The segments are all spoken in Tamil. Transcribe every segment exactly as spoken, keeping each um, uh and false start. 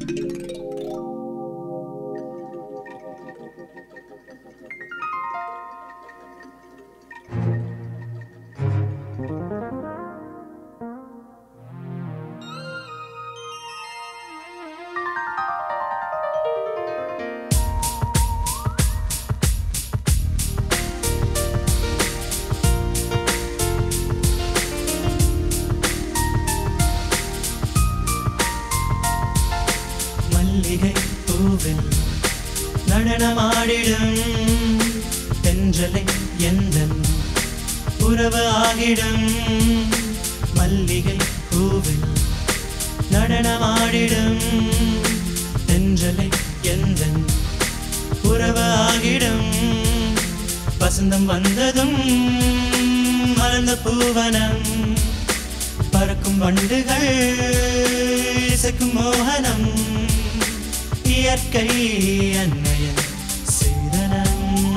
நடனமாடிடும் தென்றலை எந்தன் உறவு ஆகிடும் மல்லிகை பூவில் நடனமாடிடும் தென்றலை எந்தன் உறவு ஆகிடும் வசந்தம் வந்ததும் மலர்ந்த பூவனம் பறக்கும் வண்டுகள் இசைக்கும் மோகனம் இயற்கை அன்னையன் செய்தனம்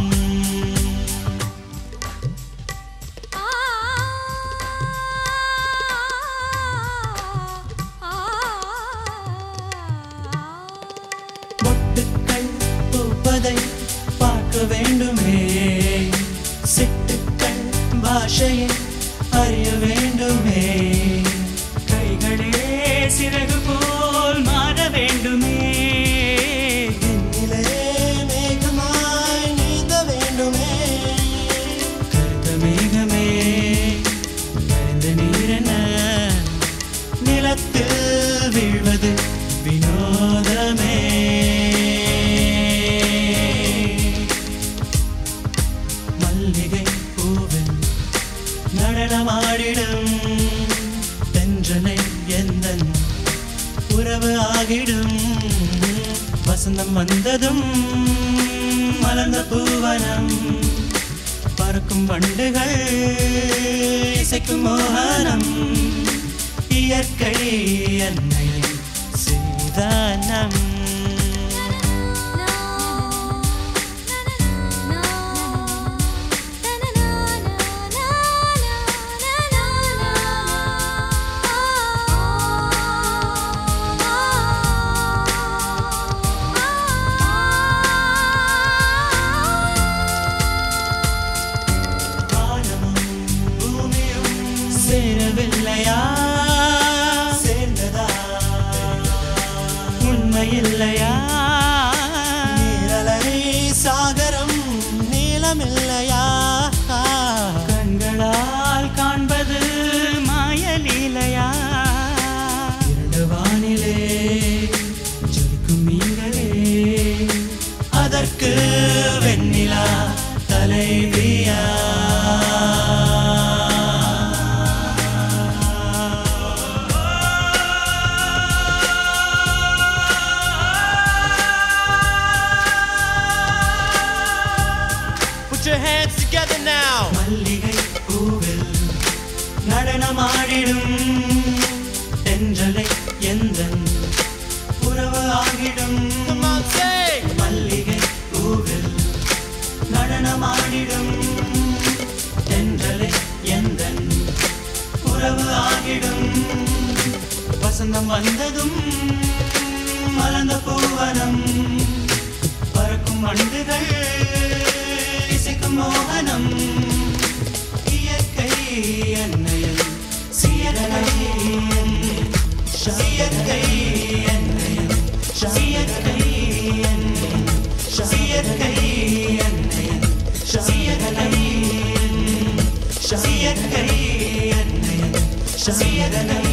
மொட்டுக்கள் பூப்பதை பார்க்க வேண்டுமே சிட்டுக்கள் பாஷையை அறிய வேண்டுமே கைகளே சிறகு போல் மாற வேண்டுமே வீழ்வது வினோதமே மல்லிகை பூவில் நடனமாடிடும் தென்றலை எந்தன் உறவு ஆகிடும் வசந்தம் வந்ததும் மலர்ந்த பூவனம் பறக்கும் வண்டுகள் இசைக்கும் மோகனம் இயற்கை அன்னையை செய்தனம் வானமும் பூமியும் சேரவில்லையா இல்லையா நீரலை சாகரம் நீளமில்லையா கண்களால் காண்பது மாயலீலையா இரண்டு வானிலே ஜொலிக்கும் மீன்களே அதற்கு வெண்ணிலா தலைவியா Put your hands together now. மல்லிகை பூவில் நடனமாடிடும் தென்றலை எந்தன் உறவு ஆகிடும் Come on, sing. மல்லிகை பூவில் நடனமாடிடும் தென்றலை எந்தன் உறவு ஆகிடும் வசந்தம் வந்ததும் மலர்ந்த பூவனம் பறக்கும் வண்டுகள் இசைக்கும் மோகனம் இயற்கை அன்னையன் சீரனை இயற்கை அன்னையன் இயற்கை அன்னையன் இயற்கை அன்னையன் இயற்கை இயற்கை அன்னையன் இயற்கை